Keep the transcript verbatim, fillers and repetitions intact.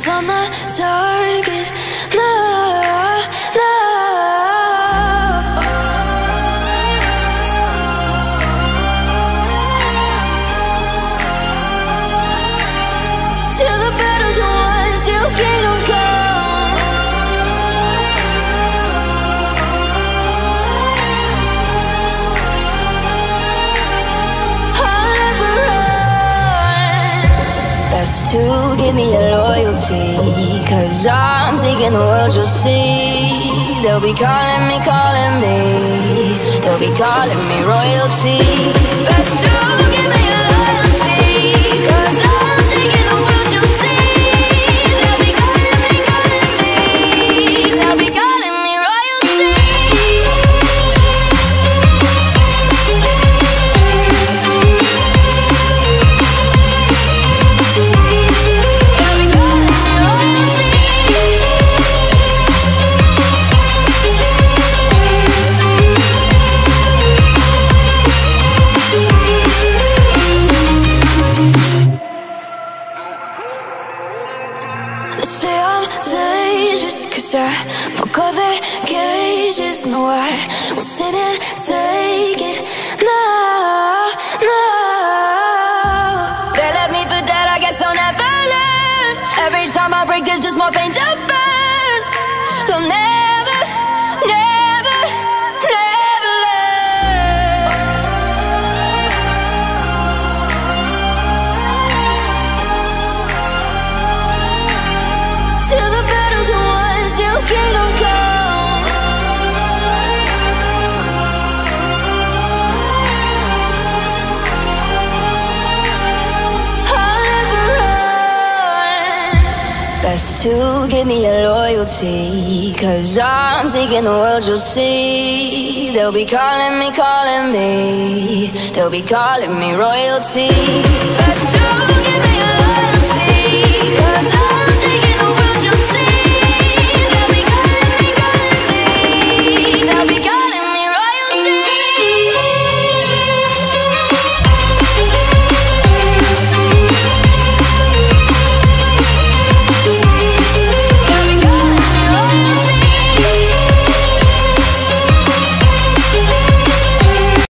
on the target. No, no. Till the battle's won, till kingdom come. I'll never run. Best to give me your loyalty, 'cause I'm taking the world, you'll see. They'll be calling me, calling me. They'll be calling me royalty. Best to give me your loyalty, 'cause I'm taking the world, you'll see. They'll be calling me, calling me. They'll be calling me royalty. They'll be calling me royalty. They say I'm dangerous 'cause I broke all their cages. No, I won't sit and take it. No, no. They left me for dead, I guess I'll never learn. Every time I break, there's just more pain to burn. They'll never, never, never learn. Till the battle's won, till kingdom come. I'll never run. Best to give me your loyalty, 'cause I'm taking the world, you'll see. They'll be calling me, calling me. They'll be calling me royalty.